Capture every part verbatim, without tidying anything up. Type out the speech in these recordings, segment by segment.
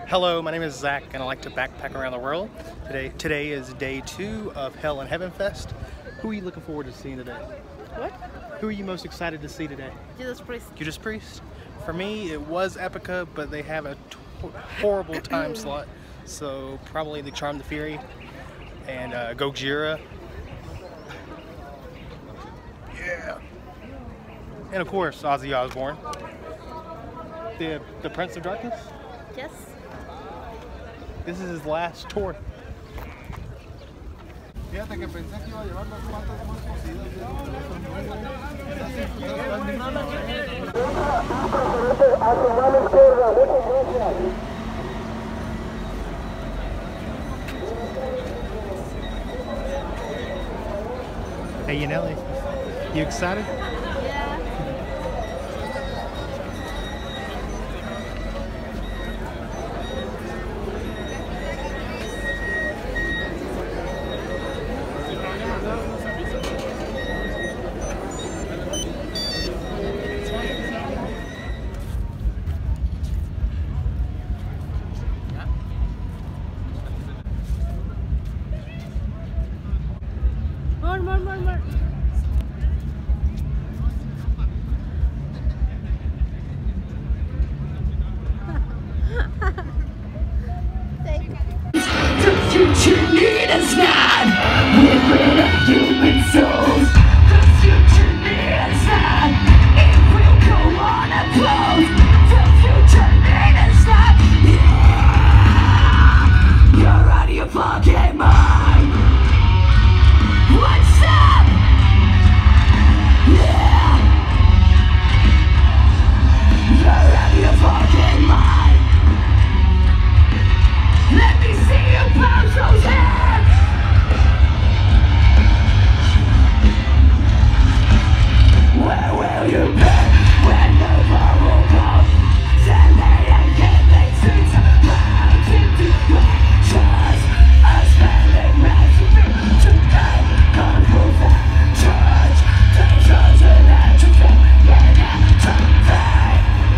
Hello, my name is Zack, and I like to backpack around the world. Today, today is day two of Hell and Heaven Fest. Who are you looking forward to seeing today? What? Who are you most excited to see today? Judas Priest. Judas Priest. For me, it was Epica, but they have a horrible time slot, so probably the Charm the Fury and uh, Gojira. Yeah. And of course, Ozzy Osbourne, the the Prince of Darkness. Yes. This is his last tour. Fíjate que pensé que iba a llevar las patas más cocidas. Hey, Yanelli, you excited? More, more, more, more. The future need us not. We're rid of human souls. The future need us not. It will go on a close. The future need us not. Yeah. You're out of your fucking mind. What's up? Yeah. You're out of your fucking mind. Let me see you bounce those hands. Where will you be when the bubble comes? Sending and giving seats round into lectures. A spelling recipe to make conversations. Tensions and atrophy in atrophy.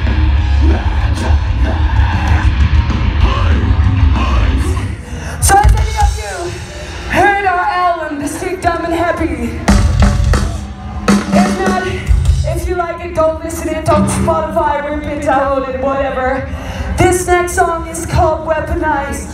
So has any of you heard our album, The Sick, Dumb and Happy? If not, if you like it, go listen it on Spotify, rip it, download it, whatever. This next song is called Weaponized.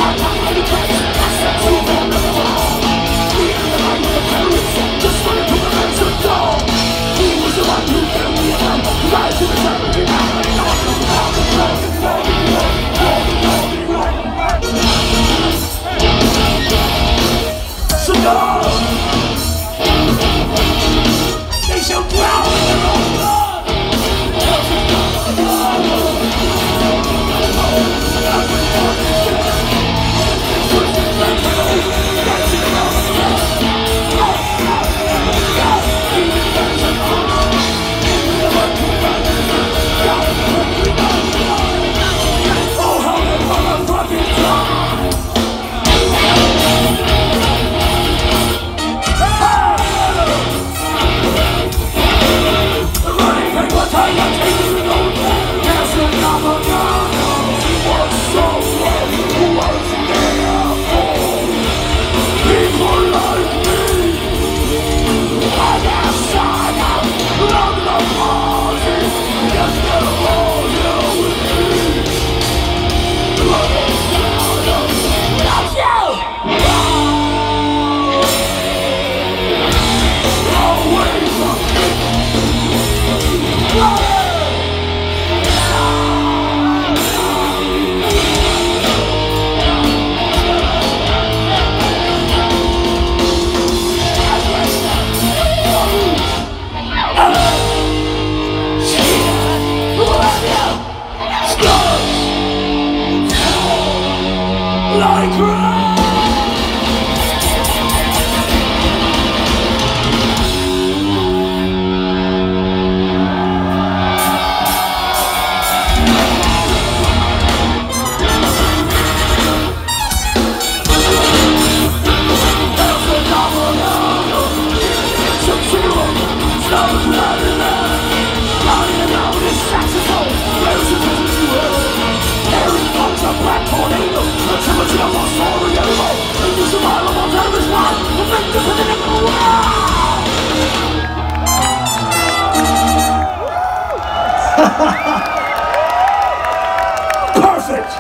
Perfect!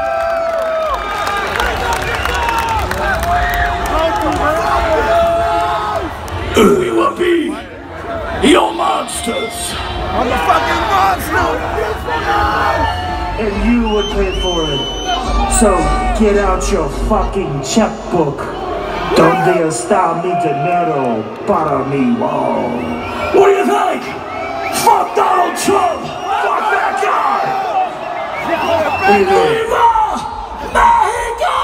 We will be your monsters! I'm a fucking monster! And you would pay for it. So get out your fucking checkbook. Donde está mi dinero para mi wall? What do you think? Fuck Donald Trump! Fuck that guy! ¡Viva México!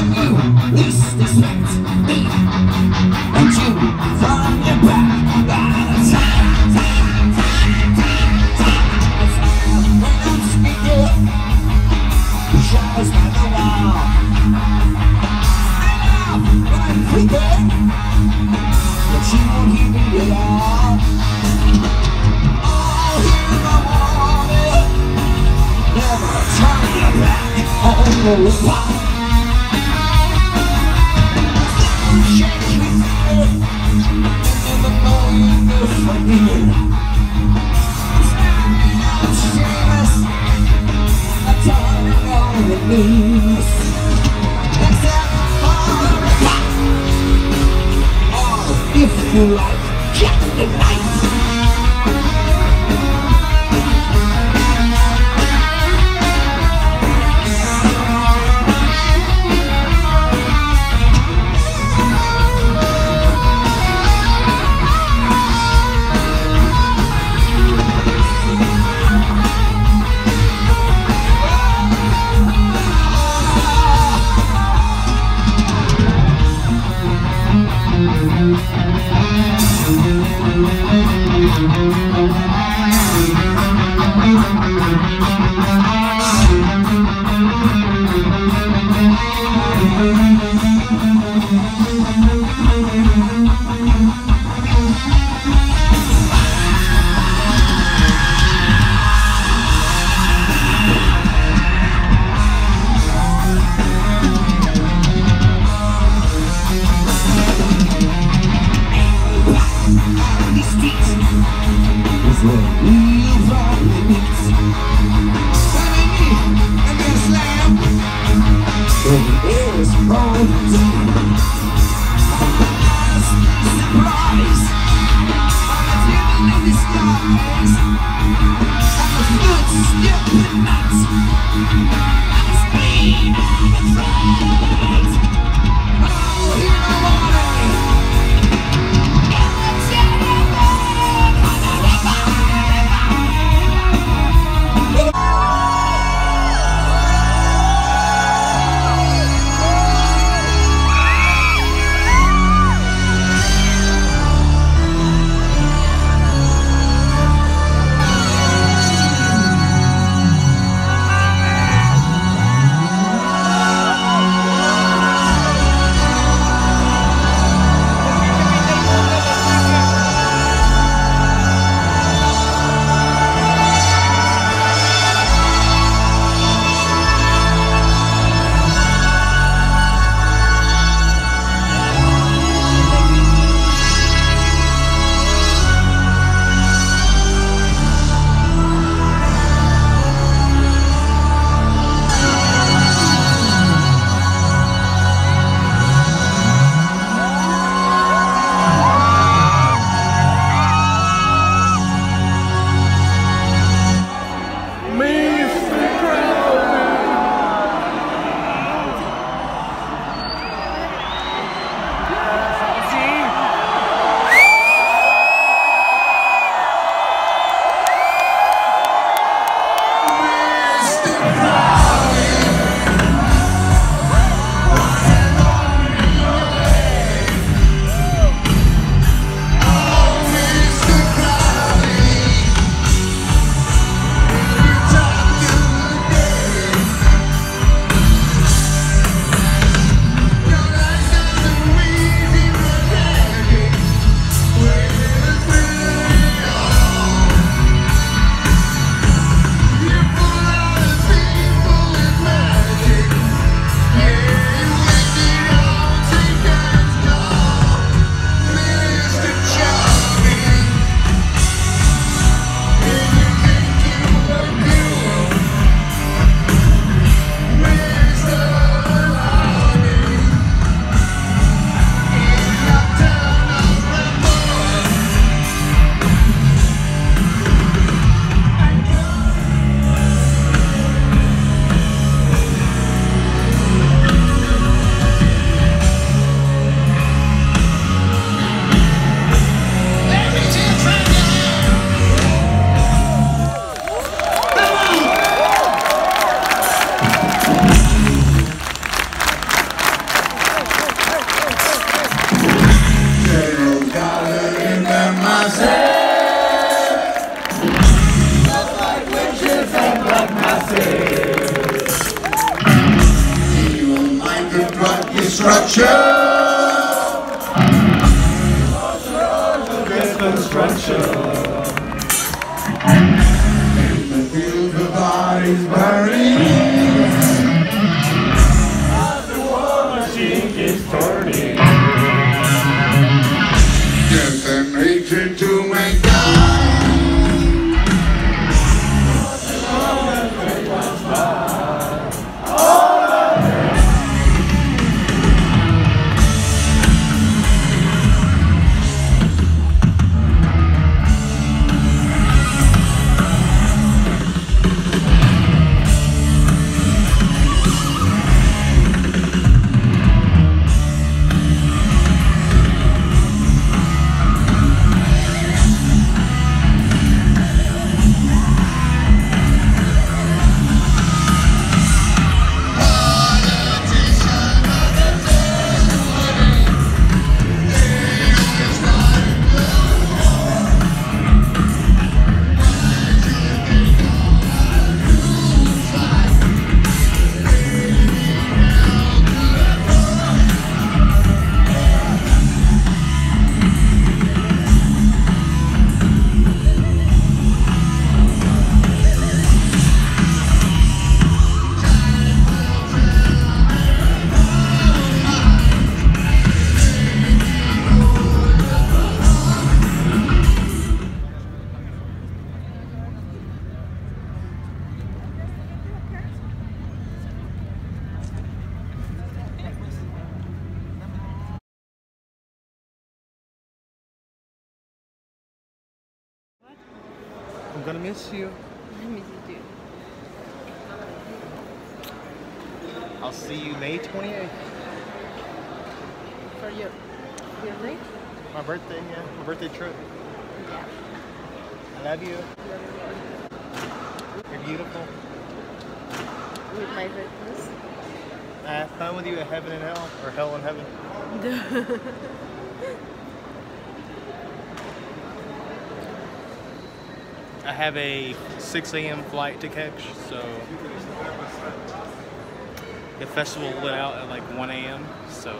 least expect me and you from your back. Time, time, time, time, time. When I'm speaking, the shadows by the wall. I know when I'm creeping, but you won't hear me at all. All here in the morning, never turn your back on the wall. If you like, Jack the Knife. Destruction! Destruction! In the field the bodies burning, as the war machine keeps turning. Death and hatred to mankind. I'm gonna miss you. I miss you too. I'll see you May twenty-eighth. For your birthday? My birthday, yeah. My birthday trip. Yeah. I love you. You're beautiful. With my redness. I have fun with you at heaven and hell, or hell and heaven. I have a six A M flight to catch, so the festival lit out at like one A M so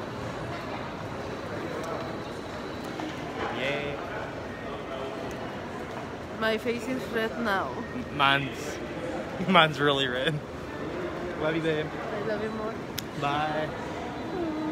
yeah. My face is red now. Mine's mine's really red. Love you, babe. I love you more. Bye.